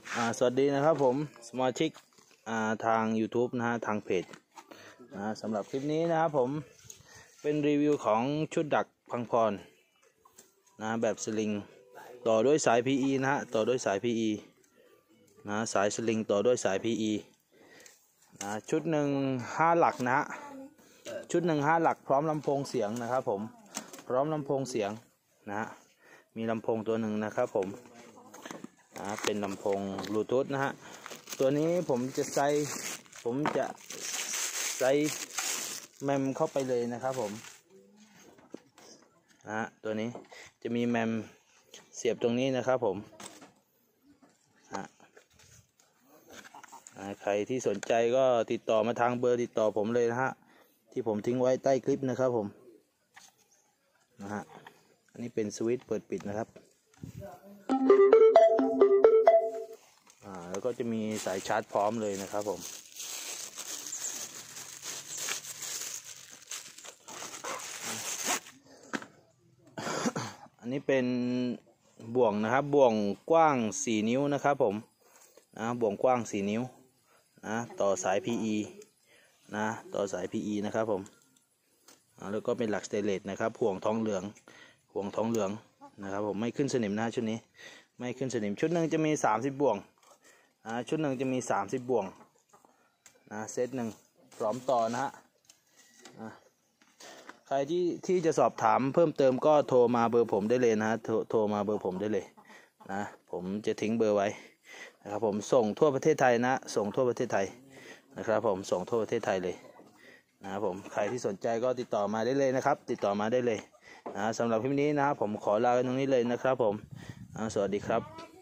สวัสดีนะครับผมสมาชิกทาง YouTube นะฮะทางเพจสำหรับคลิปนี้นะครับผมเป็นรีวิวของชุดดักพังพรแบบสลิงต่อด้วยสาย PE นะฮะต่อด้วยสาย PE สายสลิงต่อด้วยสาย PE ชุดหนึ่ง5 หลักนะฮะชุดหนึ่ง5 หลักพร้อมลำโพงเสียงนะครับผมพร้อมลำโพงเสียงนะฮะมีลำโพงตัวหนึ่งนะครับผมเป็นลำโพงบลูทูธนะฮะตัวนี้ผมจะใส่แมมเข้าไปเลยนะครับผมตัวนี้จะมีแมมเสียบตรงนี้นะครับผมใครที่สนใจก็ติดต่อมาทางเบอร์ติดต่อผมเลยนะฮะที่ผมทิ้งไว้ใต้คลิปนะครับผมอันนี้เป็นสวิตช์เปิดปิดนะครับแล้วก็จะมีสายชาร์จพร้อมเลยนะครับผมอันนี้เป็นบ่วงนะครับบ่วงกว้าง4 นิ้วนะครับผมบ่วงกว้าง4 นิ้วต่อสาย PE ต่อสาย PE นะครับผมแล้วก็เป็นหลักสเตนเลสนะครับห่วงทองเหลืองนะครับผมไม่ขึ้นสนิมนะชุดนี้ไม่ขึ้นสนิมชุดหนึ่งจะมี30 บ่วงชุดหนึ่งจะมี30 บ่วงเซตหนึ่งพร้อมต่อนะฮะใครที่จะสอบถามเพิ่มเติมก็โทรมาเบอร์ผมได้เลยนะโทรมาเบอร์ผมได้เลยผมจะทิ้งเบอร์ไว้นะครับผมส่งทั่วประเทศไทยส่งทั่วประเทศไทยนะครับผมส่งทั่วประเทศไทยเลยนะครับผมใครที่สนใจก็ติดต่อมาได้เลยนะครับติดต่อมาได้เลยสำหรับคลิปนี้ผมขอลาไปตรงนี้เลยนะครับผมสวัสดีครับ